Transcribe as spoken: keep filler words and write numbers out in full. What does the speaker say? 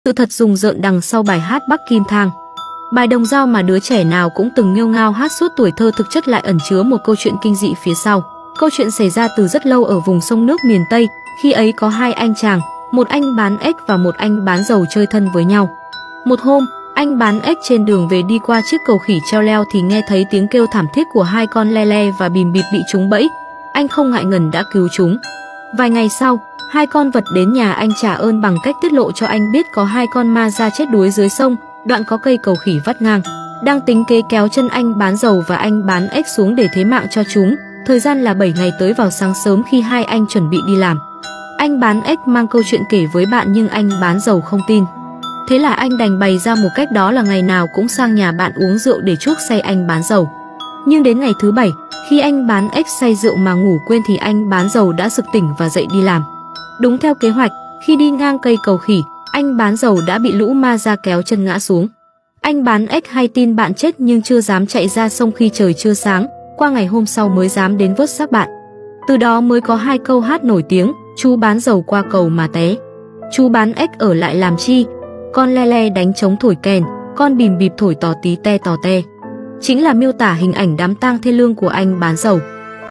Sự thật rùng rợn đằng sau bài hát Bắc Kim Thang. Bài đồng dao mà đứa trẻ nào cũng từng nghêu ngao hát suốt tuổi thơ thực chất lại ẩn chứa một câu chuyện kinh dị phía sau. Câu chuyện xảy ra từ rất lâu ở vùng sông nước miền Tây, khi ấy có hai anh chàng, một anh bán ếch và một anh bán dầu chơi thân với nhau. Một hôm, anh bán ếch trên đường về đi qua chiếc cầu khỉ treo leo thì nghe thấy tiếng kêu thảm thiết của hai con le le và bìm bịp bị trúng bẫy. Anh không ngại ngần đã cứu chúng. Vài ngày sau, hai con vật đến nhà anh trả ơn bằng cách tiết lộ cho anh biết có hai con ma da chết đuối dưới sông, đoạn có cây cầu khỉ vắt ngang. Đang tính kế kéo chân anh bán dầu và anh bán ếch xuống để thế mạng cho chúng. Thời gian là bảy ngày tới vào sáng sớm khi hai anh chuẩn bị đi làm. Anh bán ếch mang câu chuyện kể với bạn nhưng anh bán dầu không tin. Thế là anh đành bày ra một cách, đó là ngày nào cũng sang nhà bạn uống rượu để chuốc say anh bán dầu. Nhưng đến ngày thứ bảy, khi anh bán ếch say rượu mà ngủ quên thì anh bán dầu đã sực tỉnh và dậy đi làm. Đúng theo kế hoạch, khi đi ngang cây cầu khỉ, anh bán dầu đã bị lũ ma da kéo chân ngã xuống. Anh bán ếch hay tin bạn chết nhưng chưa dám chạy ra sông khi trời chưa sáng, qua ngày hôm sau mới dám đến vớt xác bạn. Từ đó mới có hai câu hát nổi tiếng: chú bán dầu qua cầu mà té, chú bán ếch ở lại làm chi, con le le đánh trống thổi kèn, con bìm bịp thổi tò tí te tò te. Chính là miêu tả hình ảnh đám tang thê lương của anh bán dầu.